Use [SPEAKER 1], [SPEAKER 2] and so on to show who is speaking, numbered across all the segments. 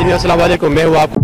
[SPEAKER 1] नाज़रीन अस्सलाम वालेकुम, मैं हूँ आप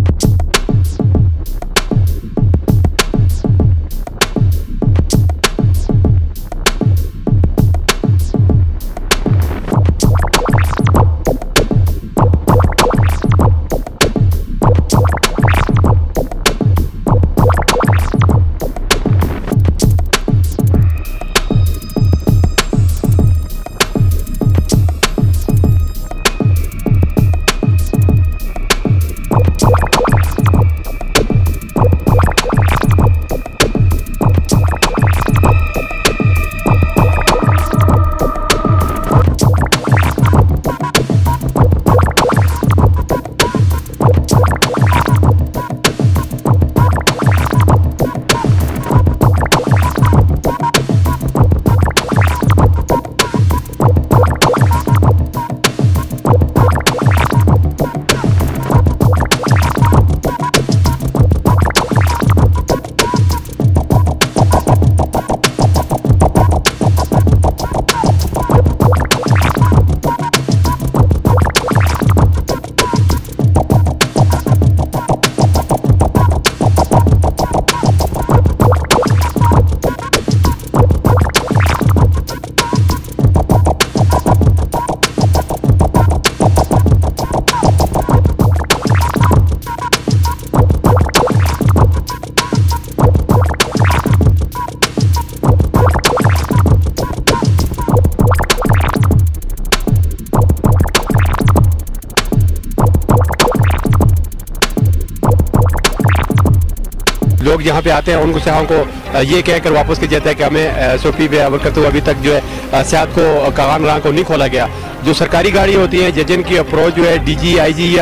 [SPEAKER 1] लोग यहाँ पे आते हैं उनको सयाहों को ये कहकर वापस किया जाता है कि हमें SOP पे अमल करते हुए अभी तक जो है सियाहत को कागान को नहीं खोला गया। जो सरकारी गाड़ी होती है जिनकी अप्रोच जो है DG IG या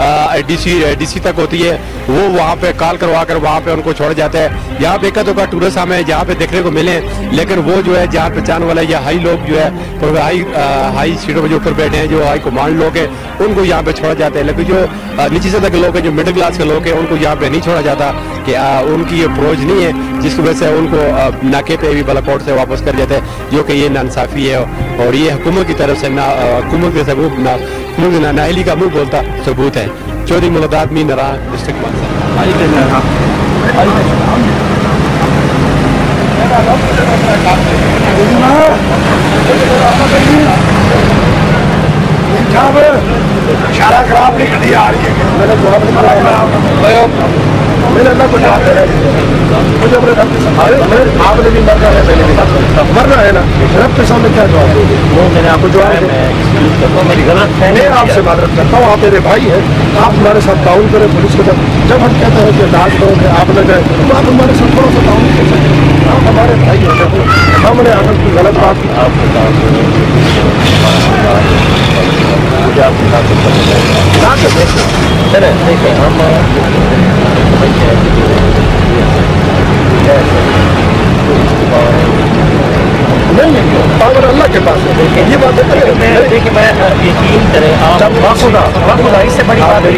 [SPEAKER 1] DC तक होती है वो वहाँ पे कॉल करवा कर वहाँ पे उनको छोड़ा जाता है। यहाँ पे एक तो टूरिस्ट हमें जहाँ पे देखने को मिले, लेकिन वो जो है जान पहचान वाला या हाई लोग जो है हाई सीटों पर जो ऊपर बैठे हैं, जो हाई कमांड लोग हैं, उनको यहाँ पे छोड़ा जाता है। लेकिन जो नीचे सतह के लोग हैं, जो मिडिल क्लास के लोग हैं, उनको यहाँ पे नहीं छोड़ा जाता कि उनकी अप्रोच नहीं है, जिसकी वजह से उनको नाके पे भी बालाकोट से वापस कर जाते हैं, जो कि ये नाइंसाफी है और ये हुकूमत की तरफ से हुकूमत के सबूत नाअहली का मुंह बोलता सबूत है। चौधरी मुलदात मीन नरा डिस्ट्रिक्ट
[SPEAKER 2] इशारा करा अपनी गड्डी आ रही है। मैंने जवाब मैंने अल्लाह को याद है, मुझे अपने रब के सामने आपने भी मरना है, पहले भी मरना है ना, रब के सामने क्या जवाब वो मैंने आपको जवाब मेरी गलत है। मैं आपसे मादरत करता हूँ, आप मेरे भाई हैं, आप हमारे साथ ताउन करें पुलिस के साथ। जब हम कहते हैं कि दाज करोगे आप न गए तो आप हमारे साथ थोड़ा सा ताउन कर सकते हैं। आप हमारे भाई हैं, हमने अगर कोई गलत बात की पावर अल्लाह के पास है। ये बात देखिए, मैं यकीन करें आप इससे बड़ी बात मैं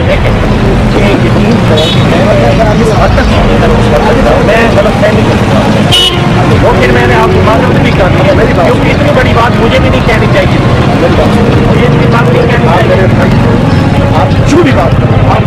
[SPEAKER 2] गलत फहमी वो फिर मैंने आपको मालूम भी कर दिया मेरी बात, क्योंकि इतनी बड़ी बात मुझे भी नहीं कहनी चाहिए। ये इतनी बात नहीं कहनी चाहिए। आप जो भी बात करें, आप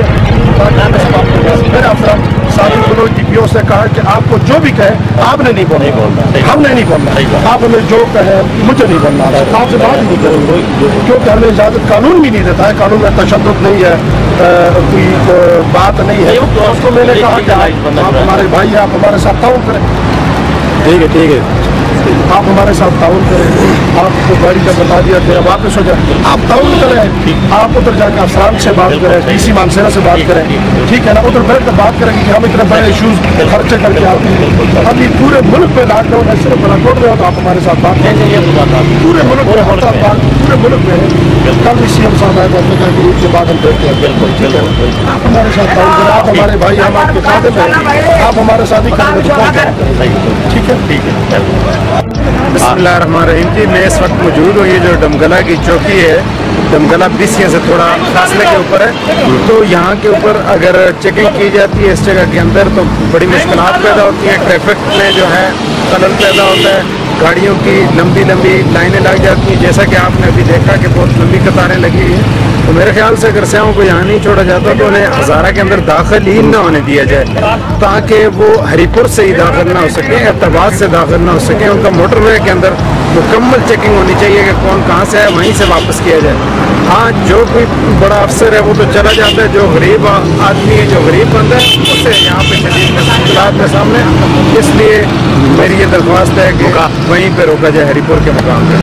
[SPEAKER 2] सारी DPO से कहा कि आपको जो भी कहे आपने नहीं बोलना, हमने नहीं बोलना, आप हमें जो कहे मुझे नहीं बोलना, आपसे बात नहीं करेंगे, क्योंकि हमें इजाजत कानून भी नहीं देता है, कानून में तशद्दुद नहीं है, कोई बात नहीं है। तो उसको मैंने कहा कि आप हमारे भाई हैं, आप हमारे साथ ताउन करें। ठीक है आप हमारे साथ ताउन करें। आपको गाड़ी का बता दिया फिर वापस हो जाए, आप ताउन करें, आप उधर जाकर अफसरान से बात करें, DC मानसेरा से बात करें, ठीक है ना, उधर बैठ कर बात करेंगे कि हम इतने बड़े इशूज खर्चे करके आते हैं। अभी पूरे मुल्क पे लॉकडाउन है, सिर्फ बालाकोट में हो तो आप हमारे साथ बात करें। पूरे मुल्क में होता बात, पूरे मुल्क में है। कल भी CM साहब आए, अपने कहा कि उसके बाद हम देखते हैं। बिल्कुल आप हमारे साथ ताउन करें, आप हमारे भाई, हम आपके खादिम हैं, आप हमारे साथ ही करेंगे, ठीक है। बिस्मिल्लाहिर्रहमानिर्रहीम जी, मैं इस वक्त मौजूद हूँ, ये जो डमगला की चौकी है, डमगला BCA से थोड़ा फासले के ऊपर है। तो यहाँ के ऊपर अगर चेकिंग की जाती है इस जगह के अंदर तो बड़ी मुश्किलात पैदा होती हैं, ट्रैफिक में जो है खलल पैदा होता है।
[SPEAKER 3] गाड़ियों की लंबी लंबी लाइनें लग जाती हैं, जैसा कि आपने अभी देखा कि बहुत लंबी कतारें लगी हुई हैं। तो मेरे ख्याल से अगर स्याहों को यहाँ नहीं छोड़ा जाता तो उन्हें हज़ारा के अंदर दाखिल ही ना होने दिया जाए, ताकि वो हरिपुर से ही दाखिल ना हो सके, अहतबाद से दाखिल ना हो सके। उनका मोटरवे के अंदर मुकम्मल चेकिंग होनी चाहिए कि कौन कहाँ से है, वहीं से वापस किया जाए। हाँ, जो कोई बड़ा अफसर है वो तो चला जाता है, जो गरीब आदमी है, जो गरीब बंदा है, उसे यहाँ पे शदीद मुश्किलात में सामने। इसलिए मेरी ये दरख्वास्त है कि वहीं पर रोका जाए, हरिपुर के मुकाम पर।